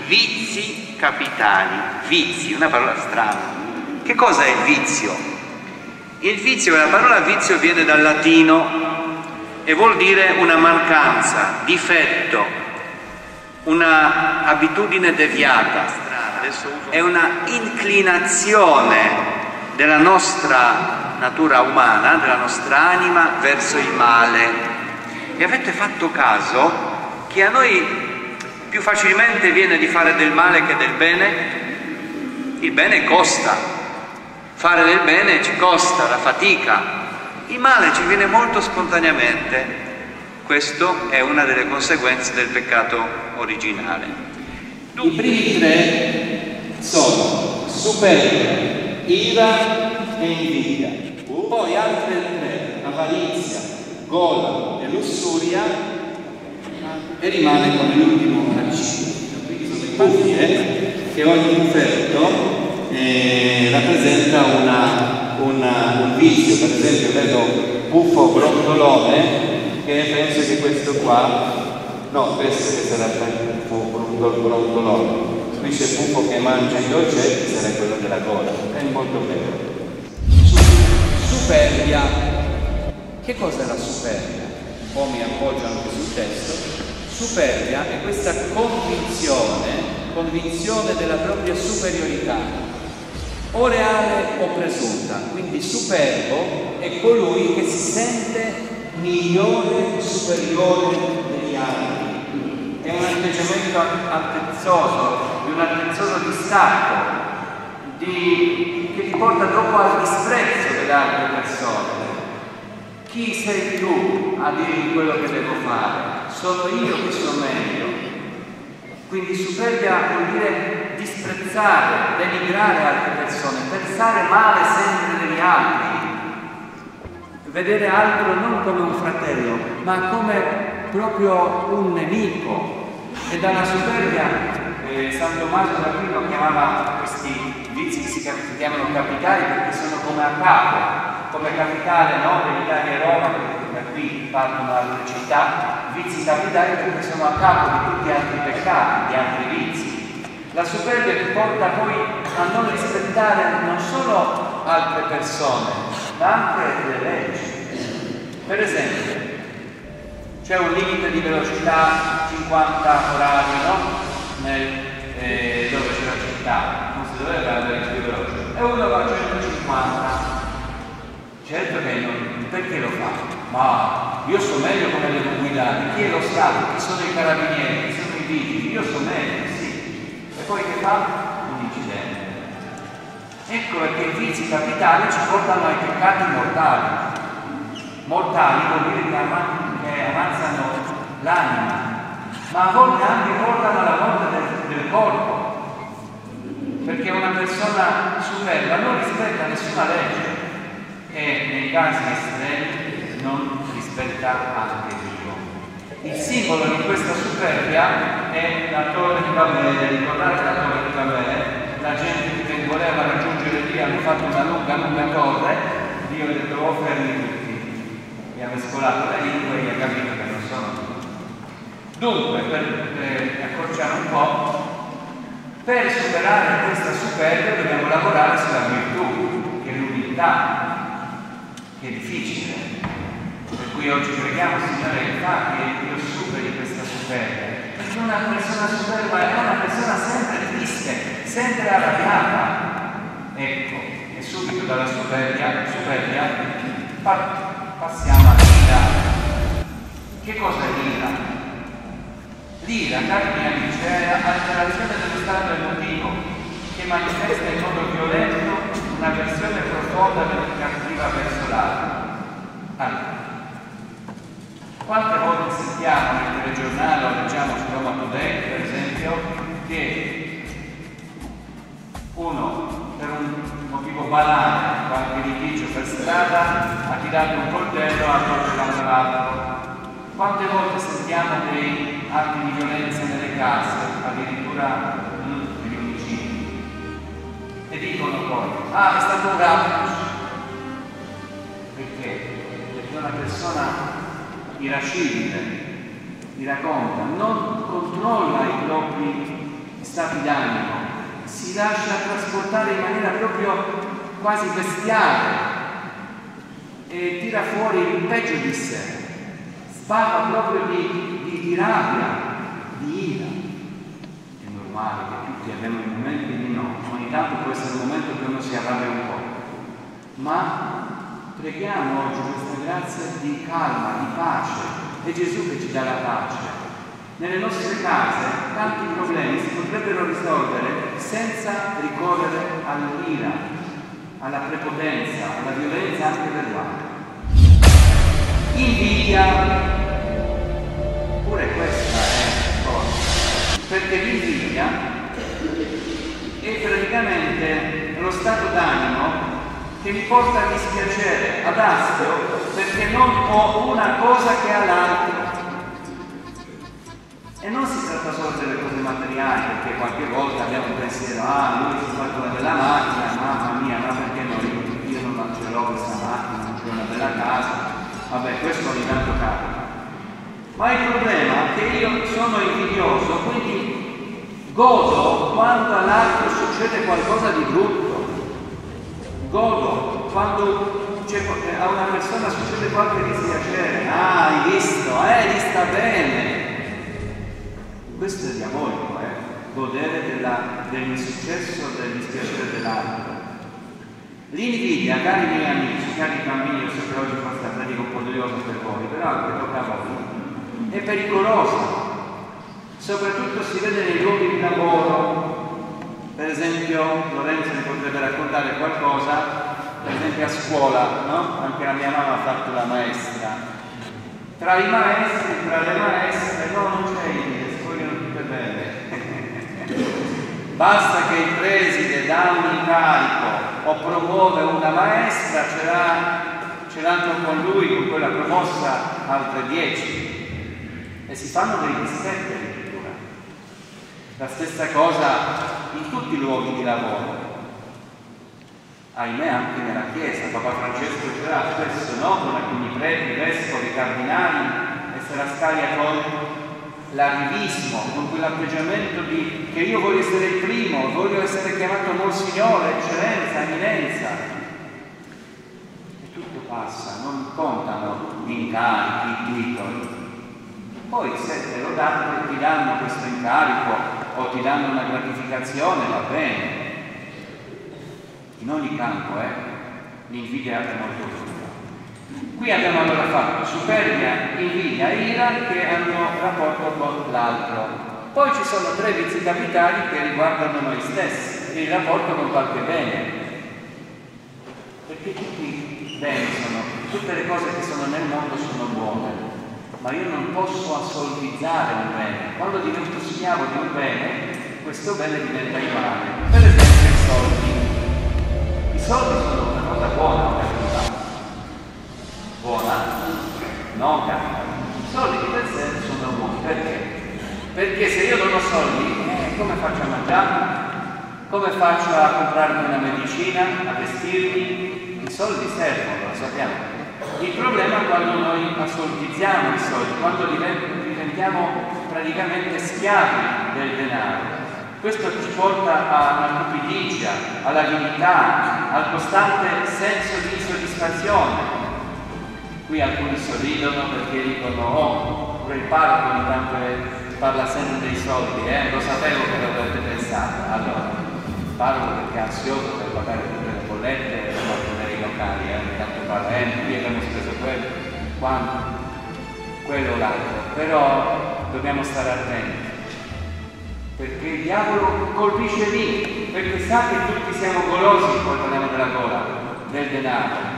vizi capitali. Vizi, una parola strana. Che cosa è il vizio? Il vizio, la parola vizio viene dal latino e vuol dire una mancanza, difetto, una abitudine deviata, è una inclinazione della nostra natura umana, della nostra anima verso il male. E avete fatto caso che a noi più facilmente viene di fare del male che del bene? Il bene costa, fare del bene ci costa, la fatica. Il male ci viene molto spontaneamente. Questo è una delle conseguenze del peccato originale. I primi tre sono superbia, ira e invidia. Poi altre tre, avarizia, gola e lussuria, e rimane come l'ultimo accido. Qui sono i punti che ogni difetto rappresenta un vizio. Per esempio vedo Puffo brontolone, che penso che questo qua, no, penso che sarà Puffo brontolone. Qui c'è Puffo che mangia i dolcetti, sarà quello della gola. È molto bello. Superbia. Che cos'è la superbia? Un po' mi appoggio anche sul testo. Superbia è questa convinzione della propria superiorità, o reale o presunta. Quindi superbo è colui che si sente migliore, superiore degli altri. È un atteggiamento altezzoso, di un altezzoso distacco, che ti porta dopo al disprezzo delle altre persone. Chi sei tu a dirmi quello che devo fare? Sono io che so meglio. Quindi superbia vuol dire disprezzare, denigrare altre persone, pensare male sempre degli altri, vedere altro non come un fratello, ma come proprio un nemico. E dalla superbia San Tommaso d'Aquino chiamava questi vizi che si chiamano capitali perché sono come a capo, come capitale, no? Dell'Italia e Roma, perché da qui partono dalle città, vizi capitali perché sono a capo di tutti gli altri peccati, di altri vizi. La superbia ti porta poi a non rispettare non solo altre persone, ma anche le leggi. Per esempio, c'è un limite di velocità 50 orari, no? Dove c'è la città, non si dovrebbe andare più veloce, e uno va a 150. Certo che non, perché lo fa? Ma io so meglio come devo guidare, chi è lo Stato, chi sono i carabinieri, chi sono i vigili, io so meglio, sì. E poi che fa? Un incidente. Ecco perché i vizi capitali ci portano ai peccati mortali. Mortali vuol dire che ammazzano l'anima, ma a volte anche portano alla morte del corpo, perché una persona superba non rispetta nessuna legge e nei casi estremi non rispetta anche Dio. Il simbolo di questa superbia è la torre di Babele. Ricordate la torre di Babele? La gente che voleva raggiungere Dio hanno fatto una lunga torre. Dio ha detto: oh, fermi tutti. Gli ha mescolato la lingua e gli ha capito che non sono tutti. Dunque, per accorciare un po', per superare questa superbia dobbiamo lavorare sulla virtù, che è l'umiltà, che è difficile. Per cui oggi preghiamo, Signore, fa che io superi questa superbia. Perché una persona superba è una persona sempre triste, sempre arrabbiata. Ecco, e subito dalla superbia passiamo all'ira. Che cosa è l'ira? L'ira, cari miei amici, è l'alterazione dello stato emotivo che manifesta in modo violento un'avversione profonda e cattiva verso l'altro. Allora, quante volte sentiamo nel telegiornale o leggiamo su Roma Today, per esempio, che uno per un motivo banale, qualche litigio per strada, ha tirato un coltello a colpevando l'altro. Quante volte sentiamo dei atti di violenza nelle case, addirittura degli omicidi, e dicono poi: ah, è stato un raptus. Perché? Perché una persona irascibile, iracconda, non controlla i propri stati d'animo, si lascia trasportare in maniera proprio quasi bestiale e tira fuori il peggio di sé, sparla proprio di rabbia, di ira. È normale che tutti abbiamo i momenti di no, ogni tanto può essere un momento che uno si arrabbia un po', ma preghiamo oggi questa grazia di calma, di pace. È Gesù che ci dà la pace. Nelle nostre case tanti problemi si potrebbero risolvere senza ricorrere all'ira, alla prepotenza, alla violenza anche verbale. Invidia, pure questa è forte, perché l'invidia è praticamente lo stato d'animo che mi porta a dispiacere, ad astio, perché non ho una cosa che ha l'altro. E non si tratta solo delle cose materiali, perché qualche volta abbiamo un pensiero, lui si fa una bella macchina, mamma mia, ma perché io non ce l'ho questa macchina, non c'è una bella casa, vabbè, questo ogni tanto capita. Ma il problema è che io sono invidioso, quindi godo quando all'altro succede qualcosa di brutto, godo quando a una persona succede qualche dispiacere, hai visto, gli sta bene. Questo è diabolico, godere dell'insuccesso, del dispiacere dell'altro. L'invidia, cari miei amici, cari bambini, io so che oggi forse la predico un po' noiosa per voi, però anche tocca a voi, è pericolosa. Soprattutto si vede nei luoghi di lavoro. Per esempio, Lorenzo mi potrebbe raccontare qualcosa, per esempio a scuola, no? Anche la mia mamma ha fatto la maestra. Tra i maestri, tra le maestre, no, non c'è idea, si vogliono tutte bene. Basta che il preside dà un incarico o promuove una maestra, ce l'hanno con lui, con quella promossa, altre 10. E si fanno dei dispetti addirittura. La stessa cosa in tutti i luoghi di lavoro. Ahimè anche nella Chiesa, Papa Francesco ce l'ha spesso, no? Con alcuni preti, vescovi, cardinali, e se la scaglia con l'arrivismo, con quell'atteggiamento che io voglio essere il primo, voglio essere chiamato Monsignore, Eccellenza, Eminenza. E tutto passa, non contano gli incarichi, i titoli. Poi se te lo danno, ti danno questo incarico o ti danno una gratificazione, va bene. In ogni campo l'invidia è molto brutta. Qui abbiamo allora fatto superbia, invidia e ira che hanno rapporto con l'altro. Poi ci sono 3 vizi capitali che riguardano noi stessi, il rapporto con qualche bene. Perché tutti i beni tutte le cose che sono nel mondo sono buone, ma io non posso assolvizzare un bene. Quando divento schiavo di un bene, questo bene diventa il male. Per esempio i soldi. I soldi sono una cosa buona, buona, no, i soldi di per sé sono buoni. Perché? Perché se io non ho soldi, come faccio a mangiare? Come faccio a comprarmi una medicina, a vestirmi? I soldi servono, lo sappiamo. Il problema è quando noi assolvizziamo i soldi, quando diventiamo praticamente schiavi del denaro. Questo ci porta alla cupidigia, all'avidità, al costante senso di insoddisfazione. Qui alcuni sorridono perché dicono, pure il parroco ogni tanto parla sempre dei soldi, lo sapevo che l'avrete pensato. Allora, il parroco perché è ansioso per pagare tutte le bollette e mantenere i locali, ogni tanto parla, qui abbiamo speso quello, quanto, quello o l'altro. Però dobbiamo stare attenti, perché il diavolo colpisce lì, perché sa che tutti siamo golosi, poi parliamo della gola, del denaro.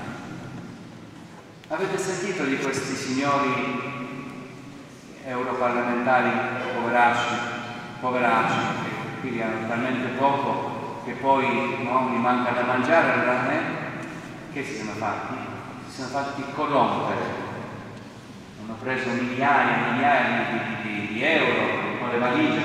Avete sentito di questi signori europarlamentari poveracci, che qui hanno talmente poco che poi non gli manca da mangiare, allora che si sono fatti? Si sono fatti corrompere. Hanno preso migliaia e migliaia di euro con le valigie,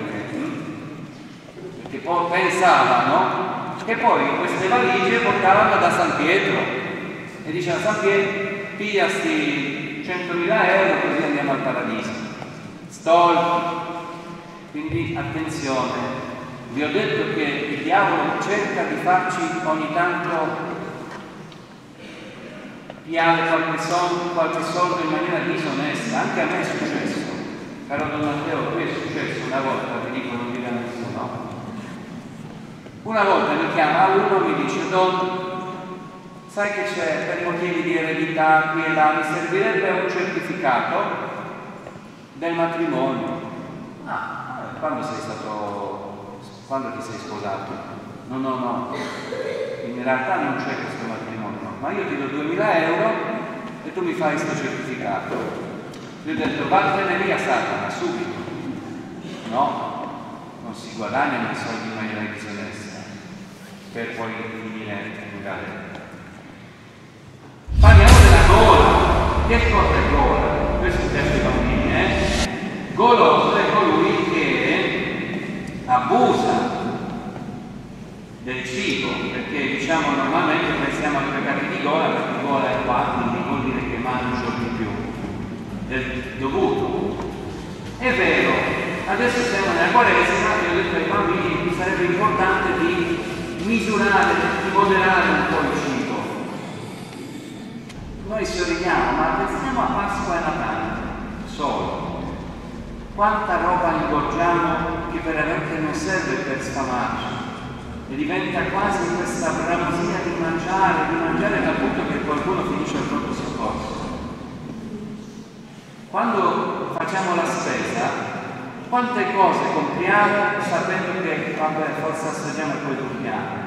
perché poi pensavano che poi queste valigie portavano da San Pietro e dicevano: San Pietro, piglia sti 100.000 euro così andiamo al paradiso. Stolti. Quindi attenzione, vi ho detto che il diavolo cerca di farci ogni tanto piare qualche soldo in maniera disonesta. Anche a me è successo, caro Don Matteo, qui è successo una volta, vi dico, non dirà nessuno. Una volta mi chiama uno e mi dice: Don, sai che c'è, per motivi di eredità qui e là, mi servirebbe un certificato del matrimonio. Quando ti sei sposato? No, in realtà non c'è questo matrimonio, ma io ti do 2000 euro e tu mi fai questo certificato. Gli ho detto: vattene via Satana, subito. No, non si guadagnano i soldi in maniera disonesta per poi finire in galera. Parliamo della gola. Che cosa è gola? Questo piace ai bambini, Goloso è colui che abusa del cibo, perché diciamo normalmente pensiamo ai peccati di gola, perché gola è qua, quindi vuol dire che mangio di più del dovuto. È vero, adesso siamo nella quaresima e ho detto ai bambini che sarebbe importante di misurare, di moderare un po' il cibo. Noi sorridiamo, ma pensiamo a Pasqua e Natale solo. Quanta roba ingorgiamo che veramente non serve per sfamarci e diventa quasi questa bramosia di mangiare dal punto che qualcuno finisce al pronto soccorso. Quando facciamo la spesa, quante cose compriamo sapendo che forse assaggiamo e poi torniamo.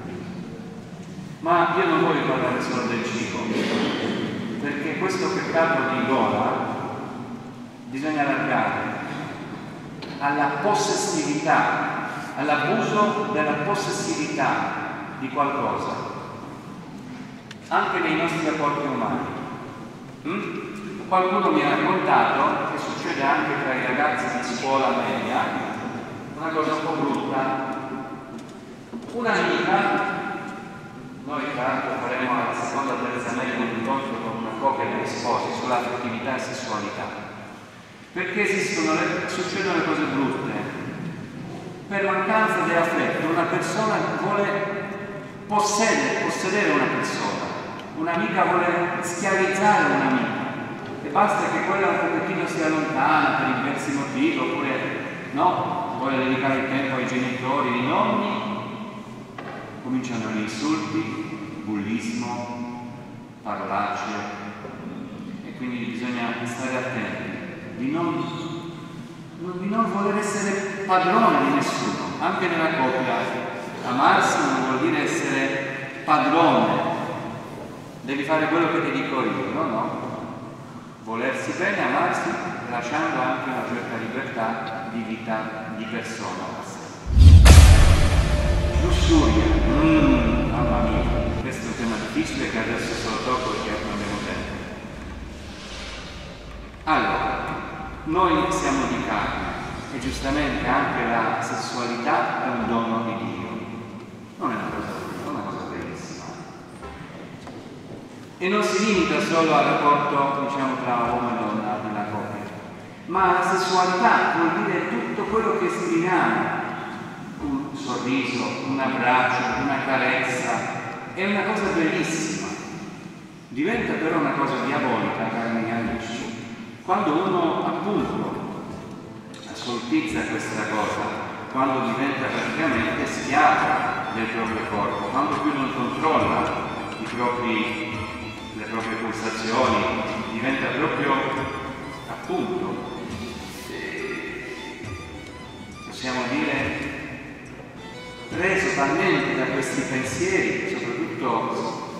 Ma io non voglio parlare solo del cibo, perché questo peccato di gola bisogna allargare alla possessività, all'abuso della possessività di qualcosa, anche nei nostri rapporti umani. Qualcuno mi ha raccontato che succede anche tra i ragazzi di scuola media una cosa un po' brutta. Un'amica, noi tra l'altro faremo alla seconda o terza media un incontro con una coppia di sposi sull'affettività e sessualità, perché succedono le cose brutte. Per mancanza di affetto una persona vuole possedere una persona, un'amica vuole schiavizzare un'amica e basta che quella un pochettino sia lontana per diversi motivi, oppure no, vuole dedicare il tempo ai genitori, ai nonni, cominciano gli insulti, bullismo, parolacce, e quindi bisogna stare attenti di non voler essere padrone di nessuno, anche nella coppia. Amarsi non vuol dire essere padrone, devi fare quello che ti dico io, no. Volersi bene, amarsi, lasciando anche una certa libertà di vita di persona. Lussuria, mamma mia, questo è un tema difficile che adesso solo tocco perché non abbiamo tempo. Allora, noi siamo di carne e giustamente anche la sessualità è un dono di Dio, non è una cosa bellissima. E non si limita solo al rapporto, diciamo, tra uomo e donna nella coppia, ma la sessualità vuol dire tutto quello che esprimiamo. Un sorriso, un abbraccio, una carezza, è una cosa bellissima. Diventa però una cosa diabolica, cari miei amici, quando uno appunto assolutizza questa cosa, quando diventa praticamente schiavo del proprio corpo, quando più non controlla le proprie pulsazioni, diventa proprio appunto, possiamo dire, preso talmente da questi pensieri, soprattutto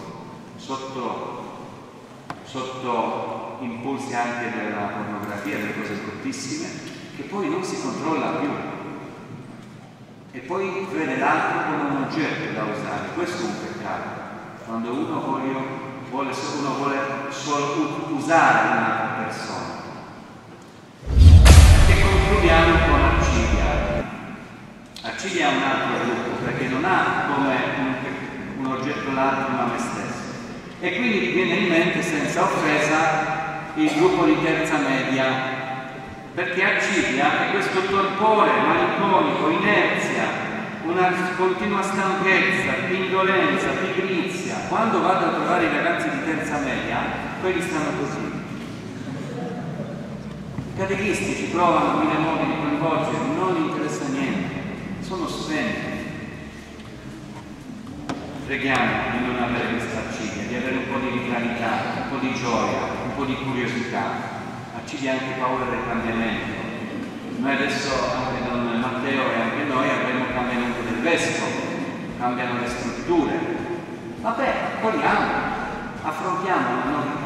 sotto impulsi anche della pornografia, delle cose bruttissime, che poi non si controlla più e poi vede l'altro come un oggetto da usare. Questo è un peccato, quando uno vuole solo usare un'altra persona. E concludiamo con Accilia. Accilia è un altro gruppo, perché non ha come un oggetto l'altro ma me stesso. E quindi viene in mente, senza offesa, il gruppo di terza media, perché accidia è questo torpore malinconico, inerzia, una continua stanchezza, indolenza, pigrizia. Quando vado a trovare i ragazzi di terza media, quelli stanno così. I catechisti ci provano mille modi di coinvolgere, non gli interessa niente, sono spenti. Preghiamo di non avere questa accidia, di avere un po' di vitalità, un po' di gioia, un po' di curiosità. Accidia anche paura del cambiamento. Noi adesso, anche Don Matteo e anche noi, avremo il cambiamento del vescovo, cambiano le strutture. Vabbè, accogliamo, affrontiamo una novità.